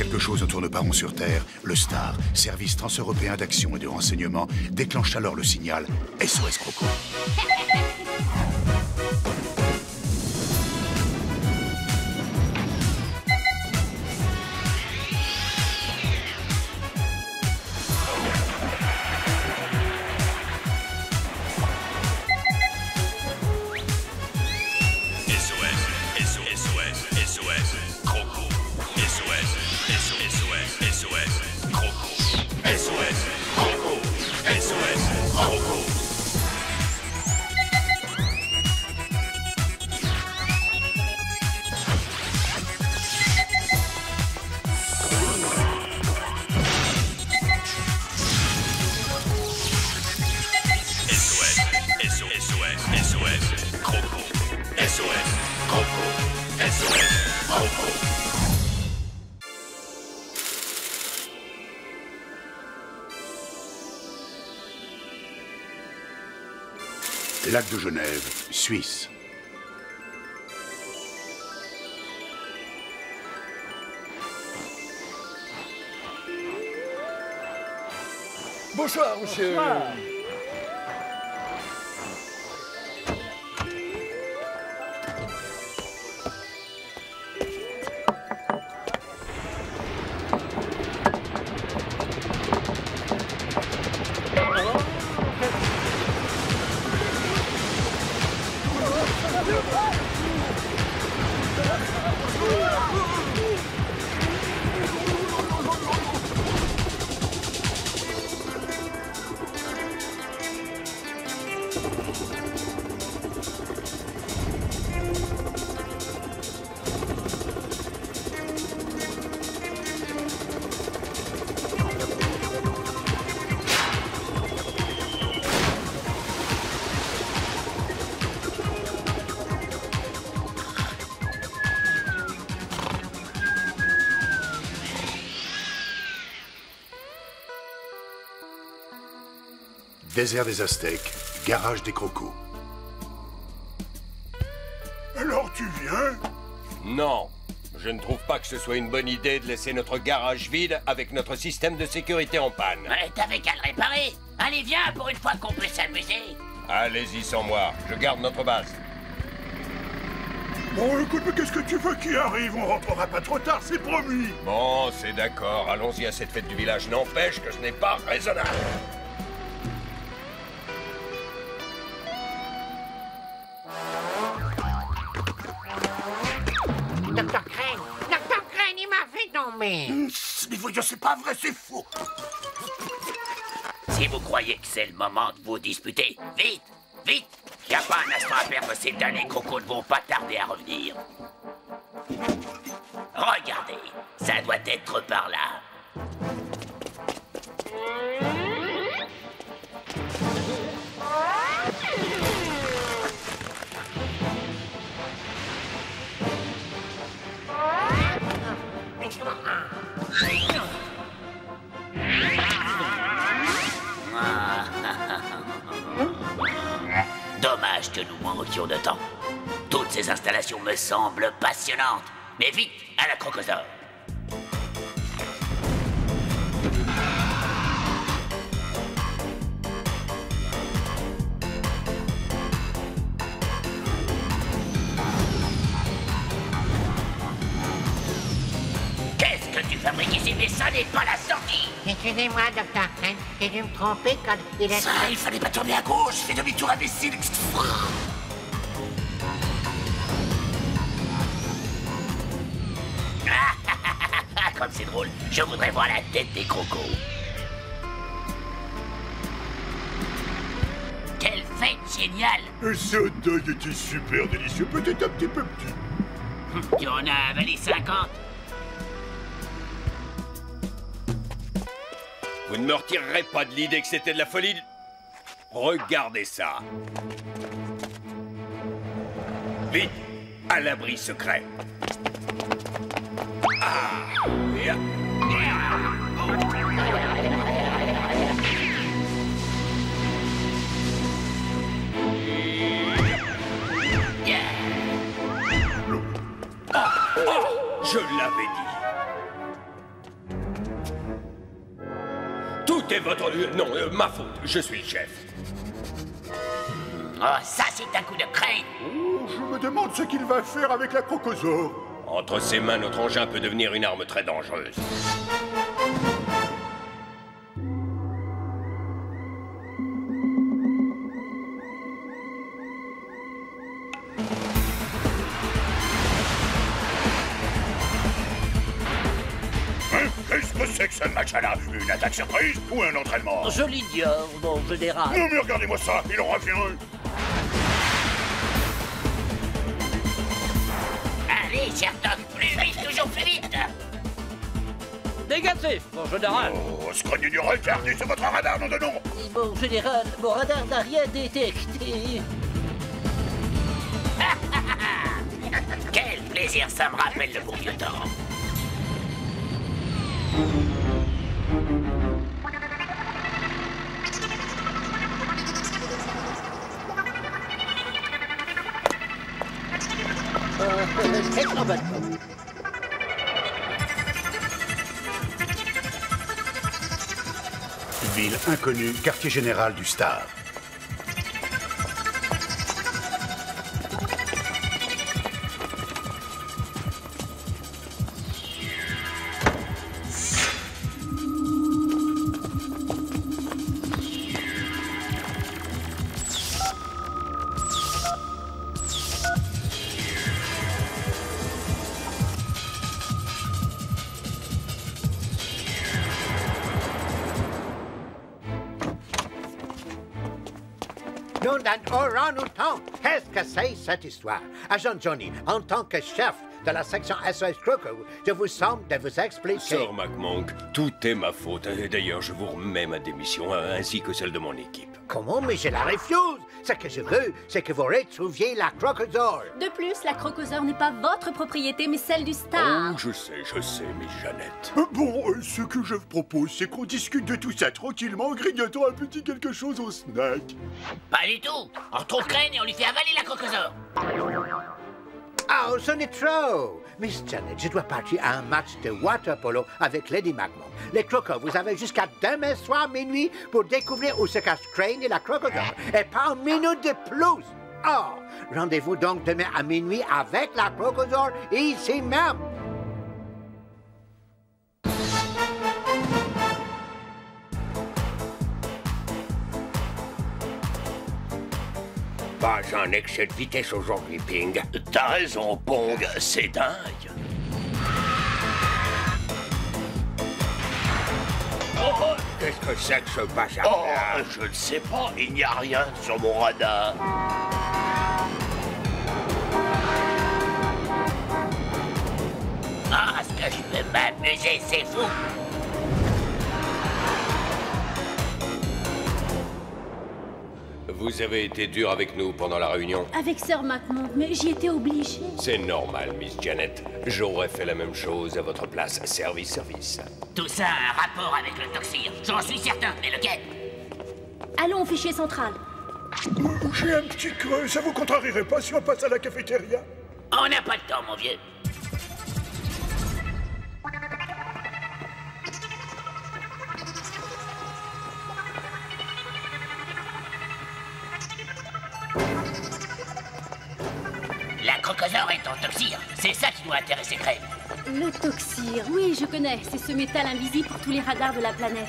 quelque chose ne tourne pas rond sur Terre, le STAR, Service Transeuropéen d'Action et de Renseignement, déclenche alors le signal SOS Croco. Lac de Genève, Suisse. Bonsoir, monsieur. Bonsoir. Désert des Aztèques, garage des Crocos. Alors tu viens? Non. Je ne trouve pas que ce soit une bonne idée de laisser notre garage vide avec notre système de sécurité en panne. Ouais, t'avais qu'à le réparer. Allez, viens, pour une fois qu'on peut s'amuser. Allez-y sans moi, je garde notre base. Bon, écoute, mais qu'est-ce que tu veux qui arrive? On rentrera pas trop tard, c'est promis. Bon, c'est d'accord, allons-y à cette fête du village. N'empêche que ce n'est pas raisonnable. Docteur Crane, il m'a fait tomber. Mais voyons, c'est pas vrai, c'est faux. Si vous croyez que c'est le moment de vous disputer, vite, vite. Y a pas un instant à perdre, ces damnés crocos ne vont pas tarder à revenir. Regardez, ça doit être par là. Dommage que nous manquions de temps. Toutes ces installations me semblent passionnantes. Mais vite, à la crocosaure. Qu'est-ce que tu fabriques ici? Mais ça n'est pas la sortie. Excusez-moi, Dr. Crane, j'ai dû me tromper quand il a... Ça, il fallait pas tourner à gauche. Fais demi-tour, imbécile. Comme c'est drôle, je voudrais voir la tête des crocos. Quelle fête géniale! Ce hot dog était super délicieux, peut-être un petit peu petit. Tu en as avalé 50? Vous ne me retirerez pas de l'idée que c'était de la folie. Regardez ça. Vite, à l'abri secret. Ah, et... Je l'avais dit. C'était votre... non, ma faute. Je suis le chef. Oh, ça, c'est un coup de Crane. Oh, je me demande ce qu'il va faire avec la crocosaure. Entre ses mains, notre engin peut devenir une arme très dangereuse. Qu'est-ce que c'est que ce match-là? Une attaque surprise ou un entraînement? Joli dior, mon général. Non mais regardez-moi ça, il en revient. Allez, cher Doc, plus vite, toujours plus vite. Négatif, mon général. Oh, scrogneux, regardez sur votre radar, nom de nom. Mon général, mon radar n'a rien détecté. Quel plaisir, ça me rappelle le bon vieux temps. Ville inconnue, quartier général du Star. Nous d'un orang-outan. Qu'est-ce que c'est, cette histoire? Agent Johnny, en tant que chef de la section SOS Croco, je vous somme de vous expliquer... Sir McMonk, tout est ma faute. Et d'ailleurs, je vous remets ma démission, ainsi que celle de mon équipe. Comment? Mais je la refuse! Ce que je veux, c'est que vous retrouviez la crocosaure. De plus, la crocosaure n'est pas votre propriété, mais celle du Star. Oh, je sais, Miss Jeannette. Bon, ce que je vous propose, c'est qu'on discute de tout ça tranquillement en grignotant un petit quelque chose au snack. Pas du tout. On retrouve Crane et on lui fait avaler la crocosaure. Oh, ce n'est trop! Miss Janet, je dois partir à un match de water polo avec Lady McMahon. Les crocos, vous avez jusqu'à demain soir minuit pour découvrir où se cache Crane et la crocosaure. Et pas une minute de plus! Oh! Rendez-vous donc demain à minuit avec la crocosaure ici même! Pas un excès de vitesse aujourd'hui, Ping. T'as raison, Pong, c'est dingue. Oh, qu'est-ce que c'est que ce bazar? Oh, je ne sais pas, il n'y a rien sur mon radar. Ah, ce que je vais m'amuser, c'est fou. Vous avez été dur avec nous pendant la réunion. Avec Sir McMonk, mais j'y étais obligée. C'est normal, Miss Janet. J'aurais fait la même chose à votre place. Service. Tout ça a un rapport avec le toxir, j'en suis certain, mais lequel? Allons au fichier central. J'ai un petit creux, ça vous contrarierait pas si on passe à la cafétéria? On n'a pas le temps, mon vieux. La crocosaure est en toxir. C'est ça qui doit intéresser Crane. Le toxir, oui, je connais. C'est ce métal invisible pour tous les radars de la planète.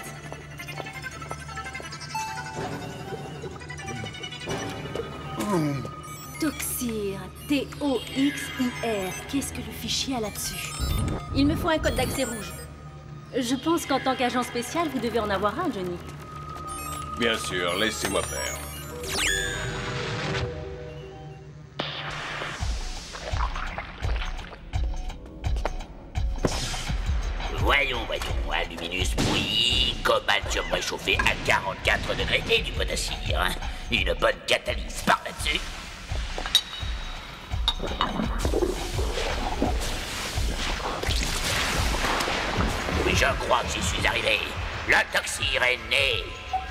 Toxir, T-O-X-I-R. Qu'est-ce que le fichier a là-dessus? Il me faut un code d'accès rouge. Je pense qu'en tant qu'agent spécial, vous devez en avoir un, Johnny. Bien sûr, laissez-moi faire. Voyons, un luminus bouilli, cobalt surréchauffé à 44 degrés et du potassium. Hein. Une bonne catalyse par là-dessus. Oui, je crois que j'y suis arrivé. Le toxir est né.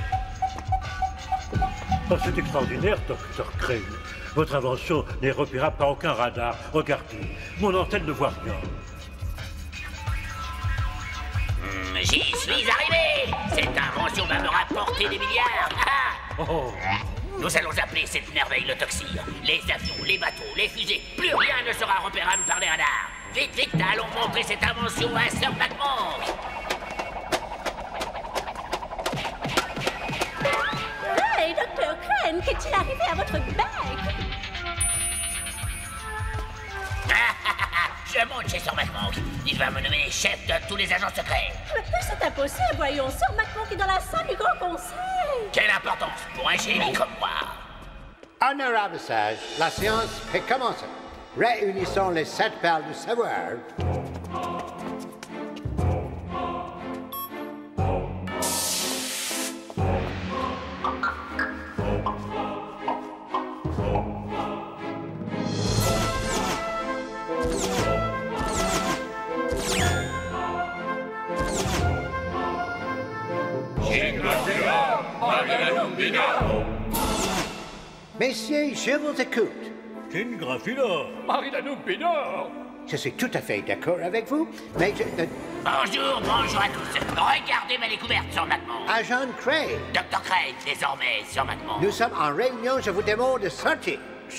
Oh, c'est extraordinaire, Dr. Crane. Votre invention n'est repérable par aucun radar. Regardez, mon antenne ne voit rien. J'y suis arrivé. Cette invention va me rapporter des milliards. Nous allons appeler cette merveille le Toxir. Les avions, les bateaux, les fusées, plus rien ne sera repérable par les radars. Vite, vite, allons montrer cette invention à Sir McMonk. Hey, Dr. Crane, qu'est-il arrivé à votre bec? Je monte chez Sir McMonk. Il va me nommer chef de tous les agents secrets. Mais c'est impossible, voyons. Sir McMonk est dans la salle du Grand Conseil. Quelle importance pour un génie comme moi. Honorable sage, la séance peut commencer. Réunissons les 7 perles du savoir. Messieurs, je vous écoute. Je suis tout à fait d'accord avec vous, mais je... Bonjour à tous. Regardez ma découverte, Sir McMonk. Agent Crane, Dr. Crane, désormais, Sir McMonk. nous sommes en réunion, je vous demande de sortir.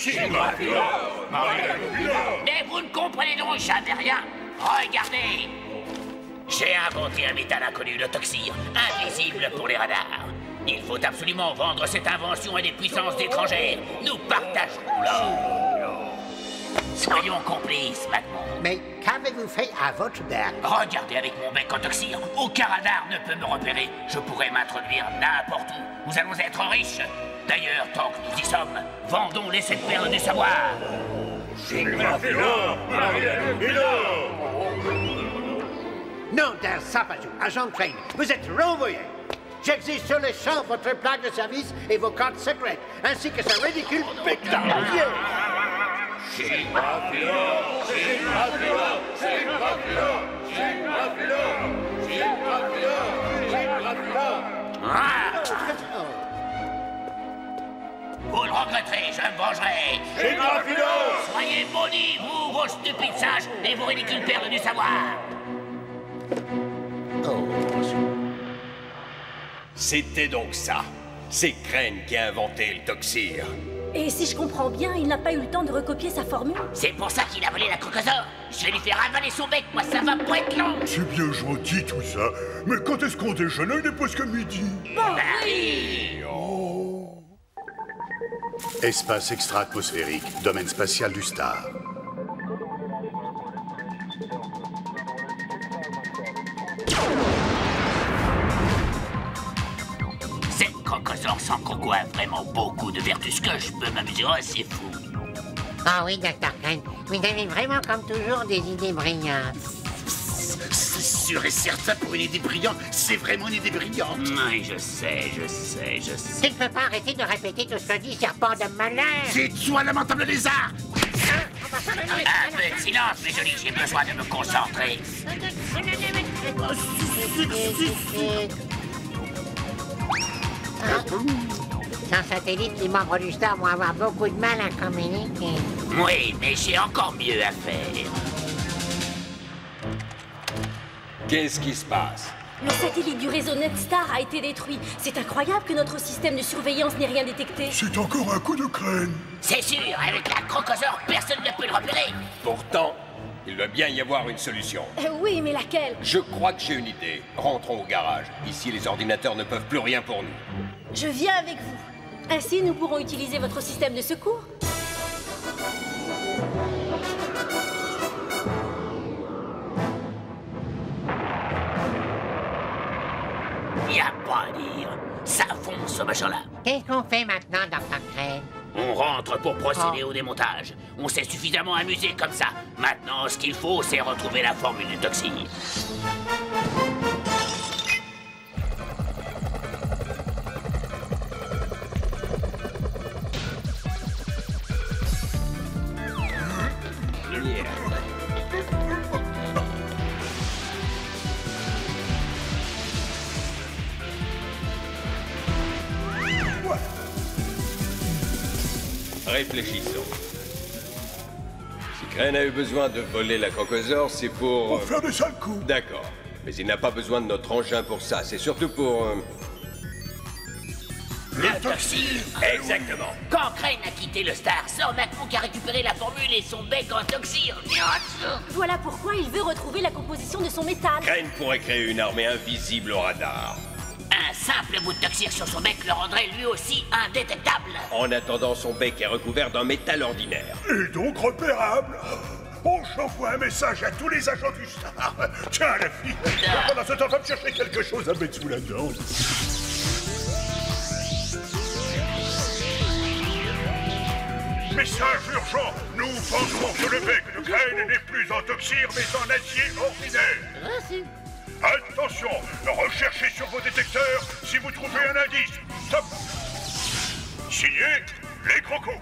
Mais vous ne comprenez donc jamais rien. Regardez. J'ai inventé un métal inconnu, le Toxir, invisible pour les radars. Il faut absolument vendre cette invention à des puissances étrangères. Nous partagerons l'or. Soyons complices, McMonk. Mais qu'avez-vous fait à votre bec? Regardez avec mon bec en Toxir. Aucun radar ne peut me repérer. Je pourrais m'introduire n'importe où. Nous allons être riches. D'ailleurs, tant que nous y sommes, vendons les 7 perles du savoir. Non d'un sapajou, agent Crane, vous êtes renvoyé. J'exige sur les champs votre plaque de service et vos cartes secrètes, ainsi que ce ridicule bec d'araignée. Vous le regretterez, je me vengerai. Soyez maudits, vous, vos stupides sages, et vos ridicules perles du savoir. C'était donc ça. C'est Crane qui a inventé le Toxir. Et si je comprends bien, il n'a pas eu le temps de recopier sa formule? C'est pour ça qu'il a volé la crocosaure. Je vais lui faire avaler son bec, moi ça va pas être long. C'est bien gentil tout ça, mais quand est-ce qu'on déjeune? Il n'est presque midi. Marie. Espace extra-atmosphérique, domaine spatial du Star. Cette crocosaure sans croco a vraiment beaucoup de vertus que je peux m'amuser. Oh, c'est fou. Ah oui, Dr. Crane, vous avez vraiment comme toujours des idées brillantes. C'est sûr et certain, pour une idée brillante, c'est vraiment une idée brillante. Oui, je sais. Tu ne peux pas arrêter de répéter tout ce que dit serpent de malheur. C'est toi, lamentable lézard. Un peu de silence, mes jolis, j'ai besoin de me concentrer. Sans satellite, les membres du Star vont avoir beaucoup de mal à communiquer. Oui, mais j'ai encore mieux à faire. Qu'est-ce qui se passe? Le satellite du réseau Netstar a été détruit. C'est incroyable que notre système de surveillance n'ait rien détecté. C'est encore un coup de Crane. C'est sûr, avec la crocosaure, personne ne peut le repérer. Pourtant, il doit bien y avoir une solution. Oui, mais laquelle? Je crois que j'ai une idée. Rentrons au garage. Ici, les ordinateurs ne peuvent plus rien pour nous. Je viens avec vous. Ainsi, nous pourrons utiliser votre système de secours. Y a pas à dire. Ça fonce, ce machin-là. Qu'est-ce qu'on fait maintenant, Dr. Crane? On rentre pour procéder au démontage. On s'est suffisamment amusé comme ça. Maintenant, ce qu'il faut, c'est retrouver la formule du Toxir. Réfléchissons. Si Crane a eu besoin de voler la crocosaure, c'est pour... Pour faire des sales coups. D'accord. Mais il n'a pas besoin de notre engin pour ça. C'est surtout pour... Le toxine. Exactement. Quand Crane a quitté le Star, Sir McMahon a récupéré la formule et son bec en toxine. Voilà pourquoi il veut retrouver la composition de son métal. Crane pourrait créer une armée invisible au radar. Un simple bout de toxine sur son bec le rendrait lui aussi indétectable. En attendant, son bec est recouvert d'un métal ordinaire. Et donc repérable. Oh, j'envoie un message à tous les agents du Star. Tiens, la fille, pendant ce temps, va me chercher quelque chose à mettre sous la dent. Message urgent. Nous pensons que le bec de Crane n'est plus en toxire, mais en acier ordinaire. Attention, recherchez sur vos détecteurs si vous trouvez un indice. Stop. Signé, les crocos.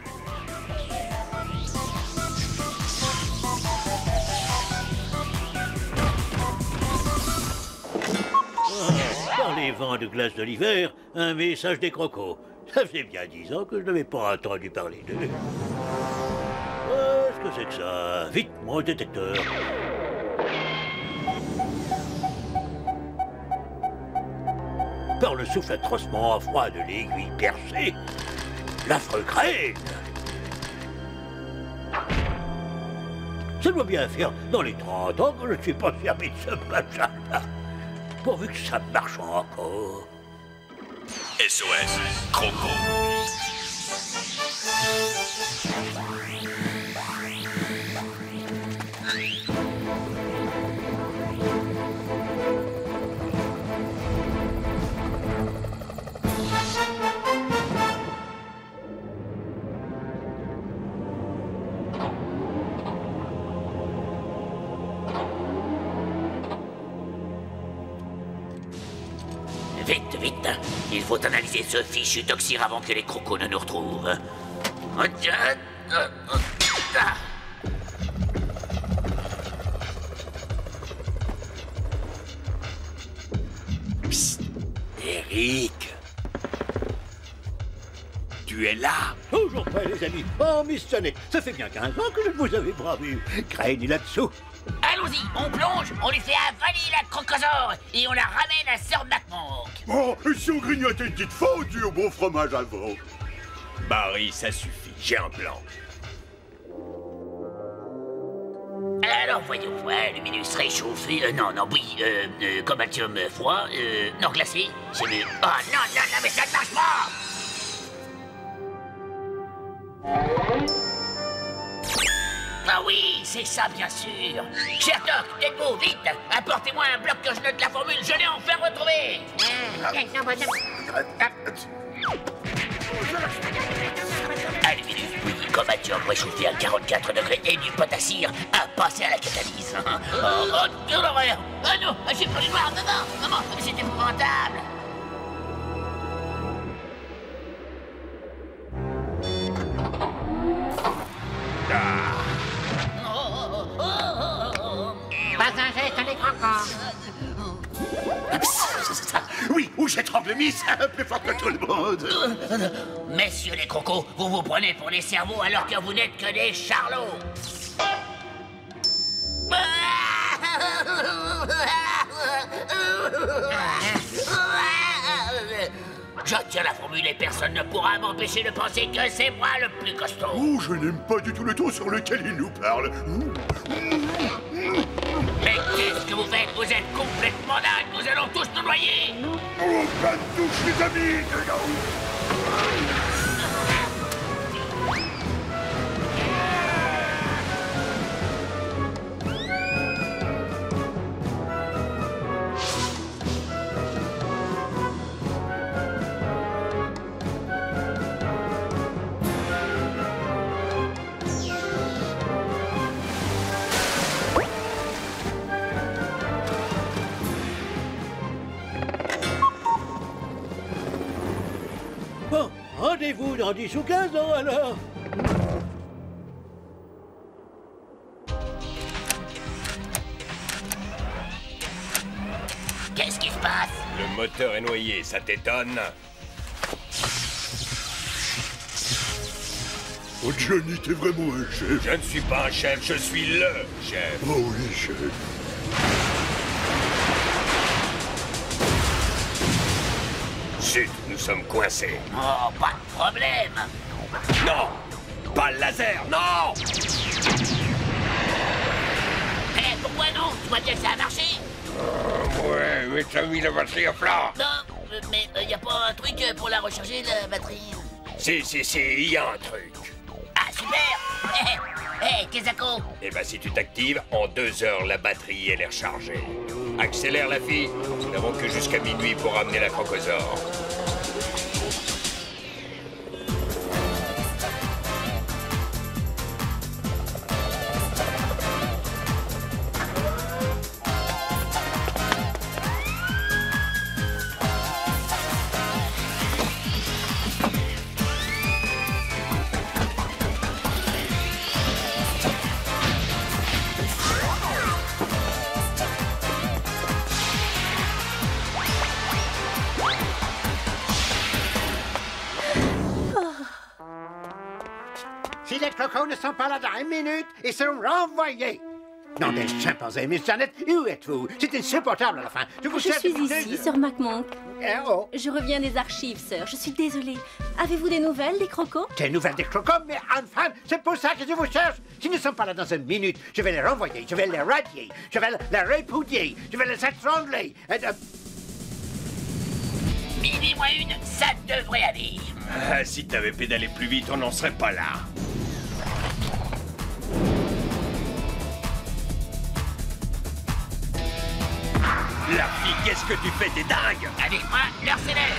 Par les vents de glace de l'hiver, un message des crocos. Ça faisait bien 10 ans que je n'avais pas entendu parler d'eux. Qu'est-ce que c'est que ça? Vite, mon détecteur. Par le souffle atrocement froid de l'aiguille percée, l'affreux Crane. Ça doit bien faire dans les 30 ans que je ne suis pas servi de ce machin-là. Pourvu que ça marche encore. SOS, Croco. Vite, vite. Il faut analyser ce fichu toxire avant que les crocos ne nous retrouvent. Psst, Eric. Tu es là? Toujours pas, les amis. Oh, Miss Janet, ça fait bien 15 ans que je ne vous avais pas vu. Crane est là-dessous. Allons-y, on plonge, on lui fait avaler la crocosaure et on la ramène à Sir McMahon. Oh, et si on grignotait une petite fondue au bon fromage avant? Barry, ça suffit. J'ai un plan. Alors voyons voir, luminus réchauffé, cobaltium froid, non glacé, c'est mieux. Oh non, mais ça ne marche pas! Ah oui, c'est ça bien sûr. Cher Doc, Deadbo, vite, apportez-moi un bloc que je note la formule, je l'ai enfin retrouvé. Alluminus bouilli, cobaltium réchauffé à 44 degrés et du potassir à passer à la catalyse. Oh, quelle horreur! Ah non, j'ai pas les noirs, non, c'est épouvantable. Pas un geste, les crocos. Oui, où j'étrangle Miss, plus fort que tout le monde. Messieurs les crocos, vous vous prenez pour des cerveaux alors que vous n'êtes que des charlots. Je tiens la formule et personne ne pourra m'empêcher de penser que c'est moi le plus costaud. Oh, je n'aime pas du tout le ton sur lequel il nous parle. Mais qu'est-ce que vous faites? Vous êtes complètement dingue. Nous allons tous nous noyer. Oh, pas de touche, les amis. Bon, rendez-vous dans 10 ou 15 ans alors. Qu'est-ce qui se passe? Le moteur est noyé, ça t'étonne? Oh, Johnny, t'es vraiment un chef. Je ne suis pas un chef, je suis LE chef. Oh oui, chef. Zut, nous sommes coincés. Oh, pas de problème. Non! Pas le laser, non! Eh, pourquoi non? Tu vois bien que ça a marché. Ouais, mais t'as mis la batterie à plat. Non, mais y a pas un truc pour la recharger, la batterie? Si, y a un truc. Ah, super. Hé, Kezako. Eh ben, si tu t'actives, en 2 heures, la batterie, elle est rechargée. Accélère, la fille. Nous n'avons que jusqu'à minuit pour ramener la Crocosaure. Si les crocos ne sont pas là dans 1 minute, ils seront renvoyés. Non, des chimpanzés, Miss Janet, où êtes-vous? C'est insupportable à la fin. Je suis ici, Sir McMonk. Oh. Je reviens des archives, sir. Je suis désolée. Avez-vous des nouvelles des crocos? Des nouvelles des crocos, mais enfin, c'est pour ça que je vous cherche. S'ils ne sont pas là dans 1 minute, je vais les renvoyer, je vais les radier, je vais les répudier, je vais les étrangler. Minuit moins 1, ça devrait aller. Ah, si t'avais pédalé plus vite, on n'en serait pas là. La fille, qu'est-ce que tu fais? T'es dingue! Avec moi, l'heure s'élève.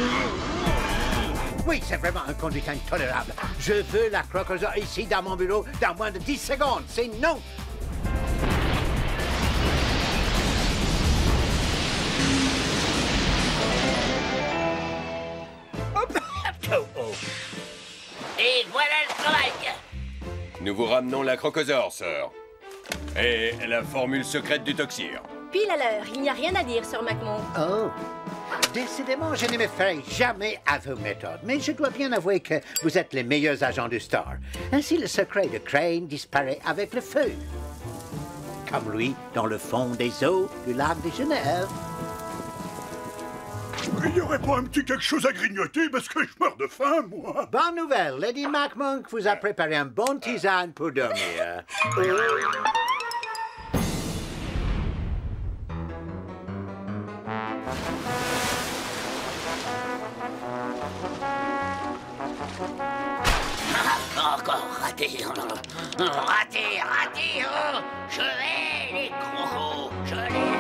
Oui, c'est vraiment un conduite intolérable. Je veux la Crocosaure ici dans mon bureau dans moins de 10 secondes. C'est non. Et voilà le travail. Nous vous ramenons la Crocosaure, sœur. Et la formule secrète du Toxir. Pile à l'heure, il n'y a rien à dire, Sir McMonk. Oh. Décidément, je ne me ferai jamais à vos méthodes, mais je dois bien avouer que vous êtes les meilleurs agents du Star. Ainsi, le secret de Crane disparaît avec le feu. Comme lui, dans le fond des eaux du lac de Genève. Il n'y aurait pas un petit quelque chose à grignoter parce que je meurs de faim, moi. Bonne nouvelle, Lady McMonk vous a préparé un bon tisane pour dormir. Encore raté. Raté. Oh. Je l'ai, les crocos. Je l'ai.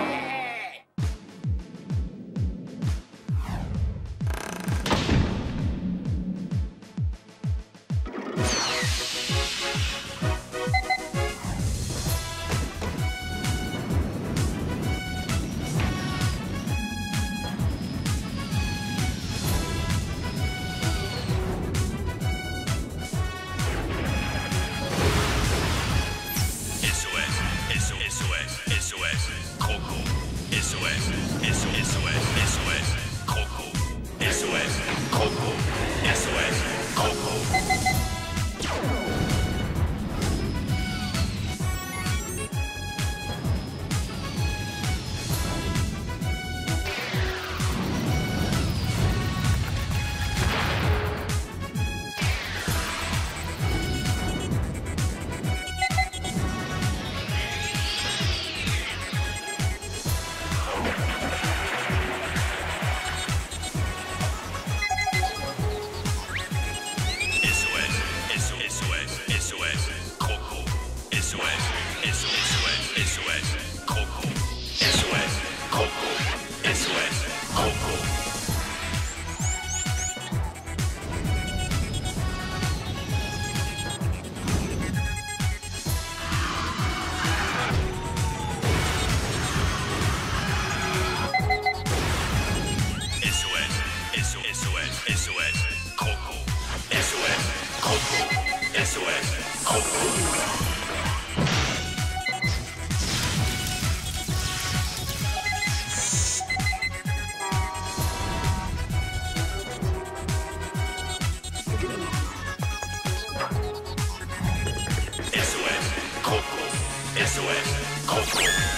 SOS, Croco.